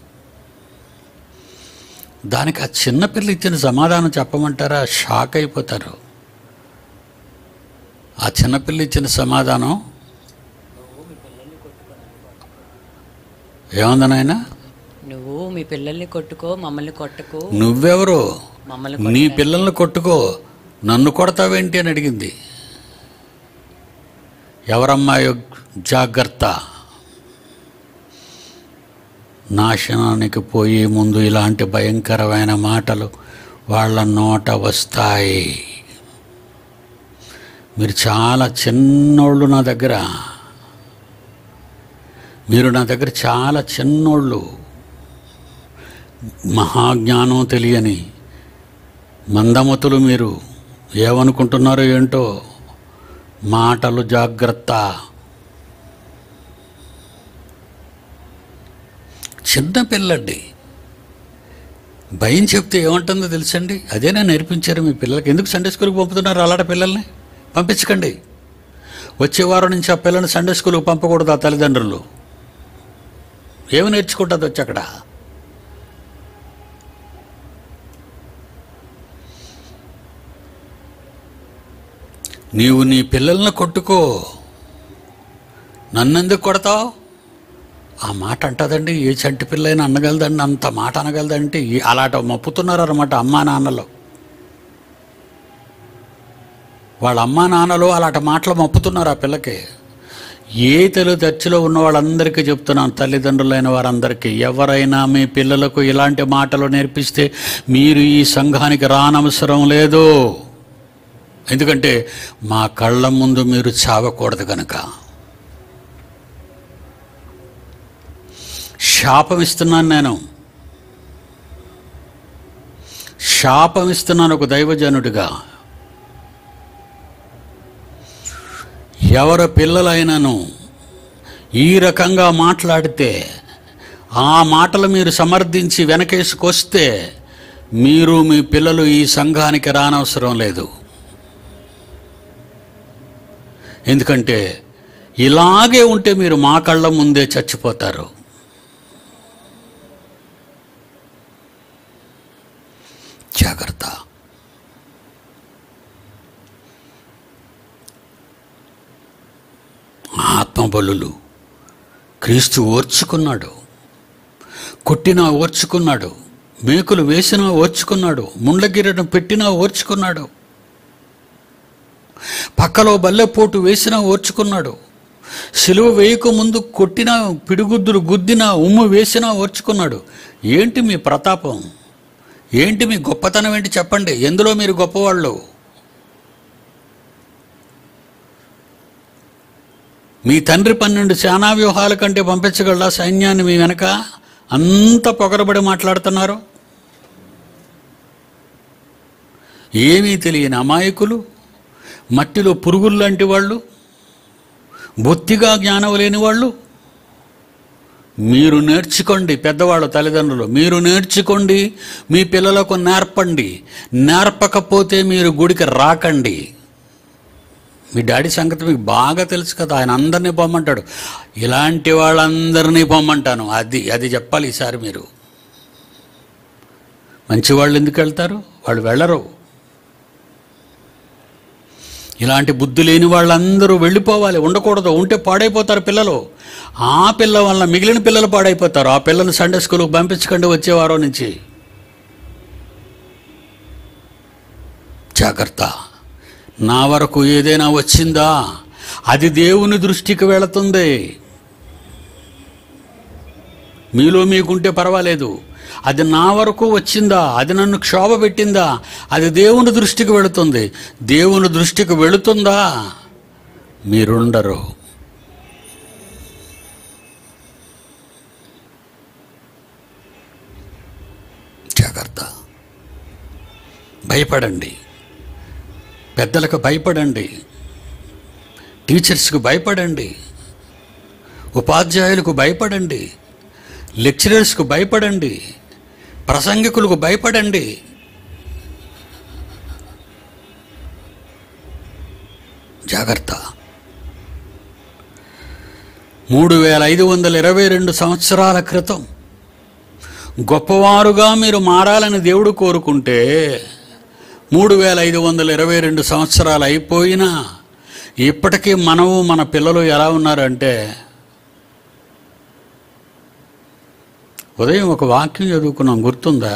దానికి ఆ చిన్నపిల్ల ఇచ్చిన సమాధానం చెప్పమంటారా? షాక్ అయిపోతారు. ఆ చిన్నపిల్ల ఇచ్చిన సమాధానం ఏముంది నాయన? నువ్వు మీ పిల్లల్ని కొట్టుకో, మమ్మల్ని కొట్టకు. నువ్వెవరు? మమ్మల్ని నీ పిల్లల్ని కొట్టుకో, నన్ను కొడతావేంటి అని అడిగింది. ఎవరమ్మాయో జాగ్రత్త, నాశనానికి పోయే ముందు ఇలాంటి భయంకరమైన మాటలు వాళ్ళ నోట వస్తాయి. మీరు చాలా చిన్నోళ్ళు నా దగ్గర, మీరు నా దగ్గర చాలా చిన్నోళ్ళు, మహాజ్ఞానం తెలియని మందమతులు. మీరు ఏమనుకుంటున్నారో ఏంటో. మాటలు జాగ్రత్త. చిన్న పిల్లండి, భయం చెప్తే ఏమంటుందో తెలుసండి? అదేనా నేర్పించారు మీ పిల్లలకి? ఎందుకు సండే స్కూల్కి పంపుతున్నారు అలాంటి పిల్లల్ని? పంపించకండి. వచ్చే వారం నుంచి ఆ పిల్లల్ని సండే స్కూల్కి పంపకూడదు ఆ తల్లిదండ్రులు. ఏమి నేర్చుకుంటుంది వచ్చి అక్కడ? నీవు నీ పిల్లల్ని కొట్టుకో, నన్నెందుకు కొడతావు? ఆ మాట అంటుందండి. ఏ చంటి పిల్లైనా అనగలదండి, అంత మాట అనగలదంటే. అలాంటి మప్పుతున్నారు అన్నమాట అమ్మా నాన్నలు. వాళ్ళ అమ్మా నాన్నలు అలాంటి మాటలు మప్పుతున్నారు ఆ పిల్లకి. ఏ తెలుగు చర్చిలో ఉన్న వాళ్ళందరికీ చెప్తున్నాను, తల్లిదండ్రులైన వారందరికీ, ఎవరైనా మీ పిల్లలకు ఇలాంటి మాటలు నేర్పిస్తే మీరు ఈ సంఘానికి రానవసరం లేదు. ఎందుకంటే మా కళ్ళ ముందు మీరు చావకూడదు కనుక. శాపం ఇస్తున్నాను నేను, శాపం ఇస్తున్నాను ఒక దైవజనుడిగా. ఎవరి పిల్లలైనను ఈ రకంగా మాట్లాడితే, ఆ మాటలు మీరు సమర్థించి వెనకేసుకొస్తే మీరు మీ పిల్లలు ఈ సంఘానికి రానవసరం లేదు. ఎందుకంటే ఇలాగే ఉంటే మీరు మా కళ్ళ ముందే చచ్చిపోతారు. జాగ్రత్త. ఆత్మబలులు క్రీస్తు ఓర్చుకున్నాడు, కొట్టినా ఓర్చుకున్నాడు, మేకులు వేసినా ఓర్చుకున్నాడు, ముండ్లగిరను పెట్టినా ఓర్చుకున్నాడు, పక్కలో బల్లెపోటు వేసినా ఓర్చుకున్నాడు, సిలువ వేయక ముందు కొట్టినా, పిడిగుద్దులు గుద్దినా, ఉమ్ము వేసినా ఓర్చుకున్నాడు. ఏంటి మీ ప్రతాపం? ఏంటి మీ గొప్పతనం ఏంటి చెప్పండి? ఎందులో మీరు గొప్పవాళ్ళు? మీ తండ్రి పన్నెండు సేనా వ్యూహాల కంటే పంపించగలరా సైన్యాన్ని మీ వెనక? అంత పొగరబడి మాట్లాడుతున్నారు. ఏమీ తెలియని అమాయకులు, మట్టిలో పురుగులు లాంటి వాళ్ళు, బొత్తిగా జ్ఞానం లేని వాళ్ళు. మీరు నేర్చుకోండి, పెద్దవాళ్ళు తల్లిదండ్రులు, మీరు నేర్చుకోండి, మీ పిల్లలకు నేర్పండి. నేర్పకపోతే మీరు గుడికి రాకండి. మీ డాడీ సంగతి మీకు బాగా తెలుసు కదా, ఆయన అందరినీ పొమ్మంటాడు. ఇలాంటి వాళ్ళందరినీ పొమ్మంటాను. అది అది చెప్పాలి ఈసారి మీరు. మంచివాళ్ళు ఎందుకు వెళ్తారు? వాళ్ళు వెళ్ళరు. ఇలాంటి బుద్ధి లేని వాళ్ళందరూ వెళ్ళిపోవాలి, ఉండకూడదు. ఉంటే పాడైపోతారు పిల్లలు. ఆ పిల్ల వల్ల మిగిలిన పిల్లలు పాడైపోతారు. ఆ పిల్లల్ని సండే స్కూల్కి పంపించకండి వచ్చే వారం నుంచి. జాగ్రత్త. నా వరకు ఏదైనా వచ్చిందా అది దేవుని దృష్టికి వెళుతుంది. మీలో మీకుంటే పర్వాలేదు. అది నా వరకు వచ్చిందా, అది నన్ను క్షోభ పెట్టిందా, అది దేవుని దృష్టికి వెళుతుంది. దేవుని దృష్టికి వెళుతుందా మీరుండరు. జాగ్రత్త. భయపడండి, పెద్దలకు భయపడండి, టీచర్స్కు భయపడండి, ఉపాధ్యాయులకు భయపడండి, లెక్చరర్స్కు భయపడండి, ప్రసంగికులకు భయపడండి. జాగ్రత్త. మూడు వేల ఐదు వందల ఇరవై రెండు సంవత్సరాల క్రితం గొప్పవారుగా మీరు మారాలని దేవుడు కోరుకుంటే మూడు వేల ఐదు వందల ఇరవై రెండు సంవత్సరాలు అయిపోయినా ఇప్పటికీ మనము మన పిల్లలు ఎలా ఉన్నారంటే, ఉదయం ఒక వాక్యం చదువుకున్నాం, గుర్తుందా?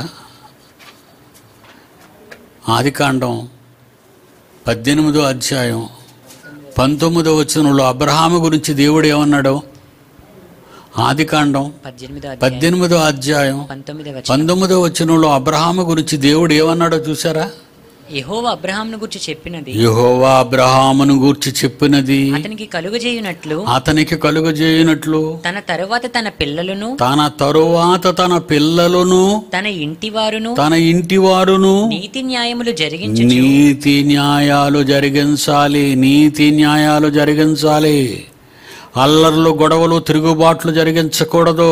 ఆదికాండం పద్దెనిమిదో అధ్యాయం పంతొమ్మిదో వచనంలో అబ్రహాము గురించి దేవుడు ఏమన్నాడు? ఆదికాండం పద్దెనిమిదో అధ్యాయం పంతొమ్మిదో వచనంలో అబ్రహాము గురించి దేవుడు ఏమన్నాడో చూసారా? యెహోవా అబ్రహామును గూర్చి చెప్పినది యెహోవా అబ్రహామును గూర్చి చెప్పినది అతనికి కలుగజేయునట్లు అతనికి కలుగజేయునట్లు తన తరువాత తన పిల్లలను తన తరువాత తన పిల్లలను తన ఇంటి వారును తన ఇంటి వారును నీతి న్యాయములు జరిగించు నీతి న్యాయాలు జరిగించాలి. నీతి న్యాయాలు జరిగించాలి. అల్లర్లు, గొడవలు, తిరుగుబాట్లు జరిగించకూడదు.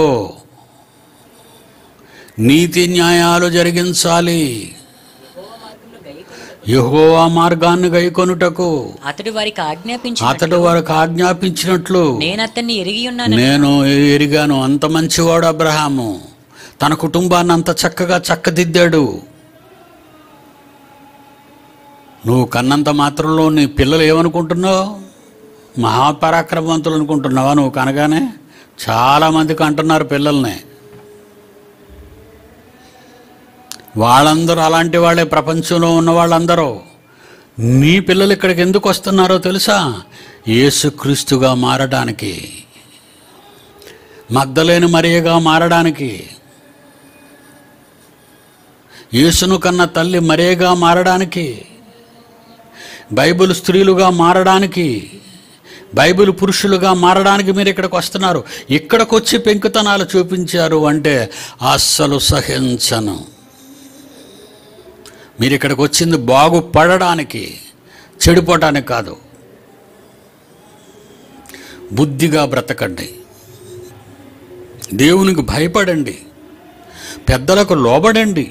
నీతి న్యాయాలు జరిగించాలి. యెహోవా మార్గాన్ని గైకొనుటకు అతడు వారికి ఆజ్ఞాపించి అతడు వారికి ఆజ్ఞాపించినట్లు నేను అతన్ని ఎరిగి ఉన్నాను. నేను ఎరిగాను. అంత మంచివాడు అబ్రహాము. తన కుటుంబాన్ని అంత చక్కగా చక్కదిద్దాడు. నువ్వు కన్నంత మాత్రంలో నీ పిల్లలు ఏమనుకుంటున్నావు? మహాపరాక్రమవంతులు అనుకుంటున్నావా? నువ్వు కనగానే చాలామందికి అంటున్నారు పిల్లల్ని. వాళ్ళందరూ అలాంటి వాళ్ళే, ప్రపంచంలో ఉన్న వాళ్ళందరూ. నీ పిల్లలు ఇక్కడికి ఎందుకు వస్తున్నారో తెలుసా? యేసుక్రీస్తుగా మారడానికి, మగ్దలేని మరియగా మారడానికి, యేసును కన్న తల్లి మరియగా మారడానికి, బైబిల్ స్త్రీలుగా మారడానికి, బైబిల్ పురుషులుగా మారడానికి మీరు ఇక్కడికి వస్తున్నారు. ఇక్కడికి వచ్చి పెంకుతనాలు చూపించారు అంటే అస్సలు సహించను. మీరు ఇక్కడికి వచ్చింది బాగుపడడానికి, చెడిపోవటానికి కాదు. బుద్ధిగా బ్రతకండి, దేవునికి భయపడండి, పెద్దలకు లోబడండి,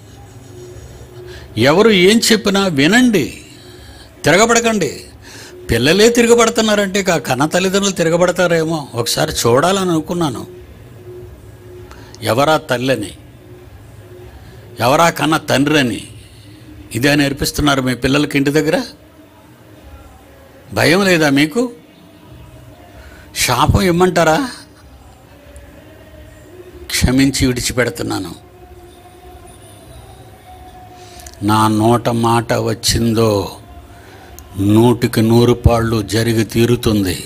ఎవరు ఏం చెప్పినా వినండి, తిరగబడకండి. పిల్లలే తిరగబడుతున్నారంటే ఇక కన్న తల్లిదండ్రులు తిరగబడతారేమో ఒకసారి చూడాలని అనుకున్నాను. ఎవరా తల్లని, ఎవరా కన్న తండ్రి అని ఇదే నేర్పిస్తున్నారు మీ పిల్లలకి ఇంటి దగ్గర? భయం లేదా మీకు? శాపం ఇమ్మంటారా? క్షమించి విడిచిపెడుతున్నాను. నా నోట మాట వచ్చిందో నూటికి నూరు పాళ్ళు జరిగి తీరుతుంది.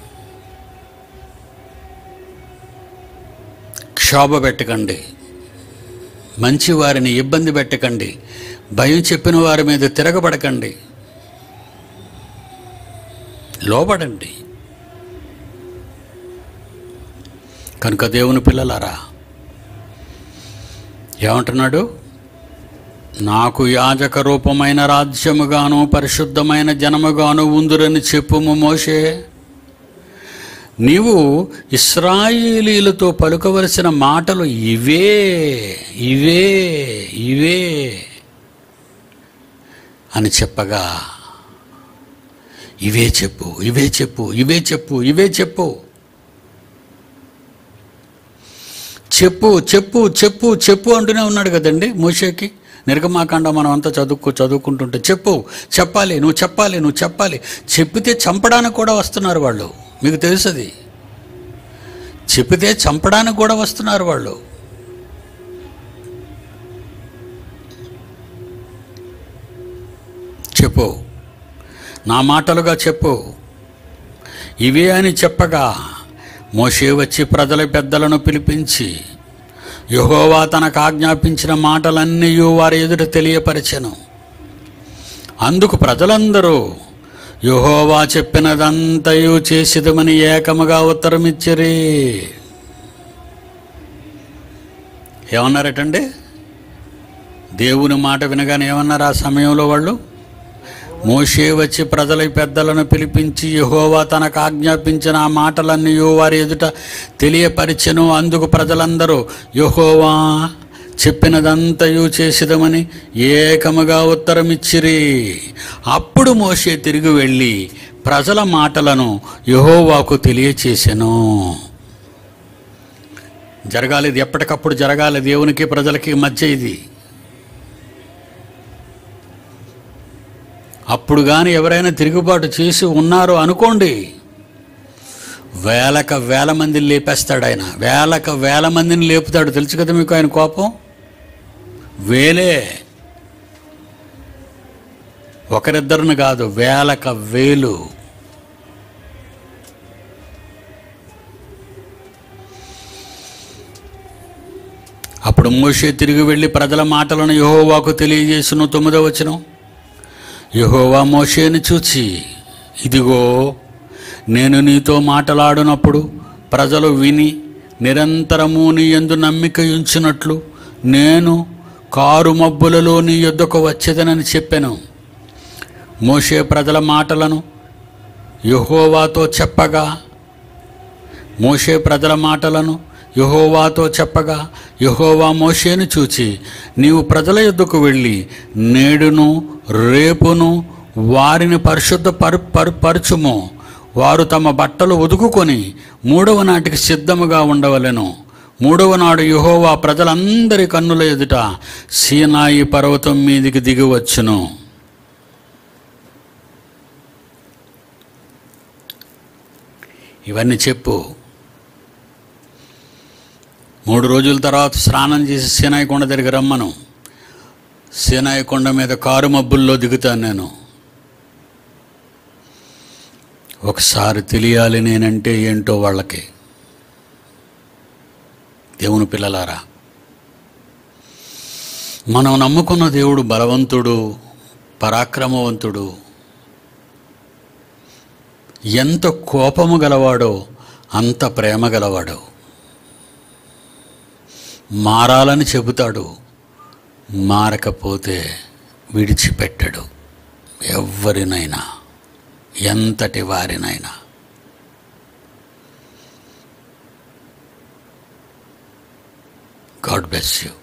క్షోభ పెట్టకండి, మంచి వారిని ఇబ్బంది పెట్టకండి, భయం చెప్పిన వారి మీద తిరగబడకండి, లోబడండి. కనుక దేవుని పిల్లలారా, ఏమంటున్నాడు? నాకు యాజక రూపమైన రాజ్యముగాను పరిశుద్ధమైన జనముగాను ఉందురని చెప్పుము మోషే. నీవు ఇశ్రాయేలీలతో పలుకవలసిన మాటలు ఇవే ఇవే ఇవే అని చెప్పగా, ఇవే చెప్పు ఇవే చెప్పు ఇవే చెప్పు ఇవే చెప్పు చెప్పు చెప్పు చెప్పు చెప్పు అంటూనే ఉన్నాడు కదండి మోషేకి. నిర్గమాకాండం మనం అంతా చదువుకు చదువుకుంటుంటే చెప్పు, చెప్పాలి, నువ్వు చెప్పాలి, నువ్వు చెప్పాలి. చెప్పితే చంపడానికి కూడా వస్తున్నారు వాళ్ళు, మీకు తెలుసది. చెప్పితే చంపడానికి కూడా వస్తున్నారు వాళ్ళు. చెప్పు, నా మాటలుగా చెప్పు, ఇవే అని చెప్పగా మోషే వచ్చి ప్రజల పెద్దలను పిలిపించి యెహోవా తనకు ఆజ్ఞాపించిన మాటలన్నీ వారి ఎదుట తెలియపరచెను. అందుకు ప్రజలందరూ యెహోవా చెప్పినదంతయు చేసిదమని ఏకముగా ఉత్తరమిచ్చిరి. ఏమన్నారటండి? దేవుని మాట వినగానే ఏమన్నారు ఆ సమయంలో వాళ్ళు? మోషే వచ్చి ప్రజల పెద్దలను పిలిపించి యెహోవా తనకు ఆజ్ఞాపించిన ఆ మాటలన్నీ వారి ఎదుట తెలియపరిచెను. అందుకు ప్రజలందరూ యెహోవా చెప్పినదంతయు చేసిదమని ఏకముగా ఉత్తరమిచ్చిరి. అప్పుడు మోషే తిరిగి వెళ్ళి ప్రజల మాటలను యెహోవాకు తెలియచేసెను. జరగాలి, ఇది ఎప్పటికప్పుడు జరగాలి. దేవునికి ప్రజలకి మధ్య ఇది. అప్పుడు కానీ ఎవరైనా తిరుగుబాటు చేసి ఉన్నారు అనుకోండి, వేలక వేల మందిని లేపేస్తాడు ఆయన. వేలక వేల మందిని లేపుతాడు. తెలుసు కదా మీకు ఆయన కోపం. వేలే, ఒకరిద్దరిని కాదు, వేలక వేలు. అప్పుడు మోషే తిరిగి వెళ్ళి ప్రజల మాటలను యెహోవాకు తెలియజేసును. తొమ్మిదవ వచనం. యెహోవా మోషేను చూచి, ఇదిగో నేను నీతో మాట్లాడినప్పుడు ప్రజలు విని నిరంతరము నీ యందు నమ్మిక ఉంచినట్లు నేను కారు మబ్బులలో నీ యొద్దకు వచ్చేదనని చెప్పాను. మోషే ప్రజల మాటలను యెహోవాతో చెప్పగా మోషే ప్రజల మాటలను యెహోవాతో చెప్పగా యెహోవా మోషేను చూచి, నీవు ప్రజల యొద్దకు వెళ్ళి నేడును రేపును వారిని పరిశుద్ధ పరు పరు పరచుము. వారు తమ బట్టలు ఉదుకుకొని మూడవ నాటికి సిద్ధముగా ఉండవలెను. మూడవ నాడు యెహోవా ప్రజలందరి కన్నుల ఎదుట సీనాయి పర్వతం మీదికి దిగివచ్చును. ఇవన్నీ చెప్పు. మూడు రోజుల తర్వాత స్నానం చేసి సీనాయి కొండ దగ్గర రమ్మను. సీనాయి కొండ మీద కారు మబ్బుల్లో దిగుతాను నేను. ఒకసారి తెలియాలి నేనంటే ఏంటో వాళ్ళకి. దేవుని పిల్లలారా, మనం నమ్ముకున్న దేవుడు బలవంతుడు, పరాక్రమవంతుడు, ఎంత కోపము గలవాడో అంత ప్రేమ గలవాడు. మారాలని చెబుతాడు, మారకపోతే విడిచిపెట్టడు. ఎవరినైనా, ఎంతటి వారినైనా. God bless you.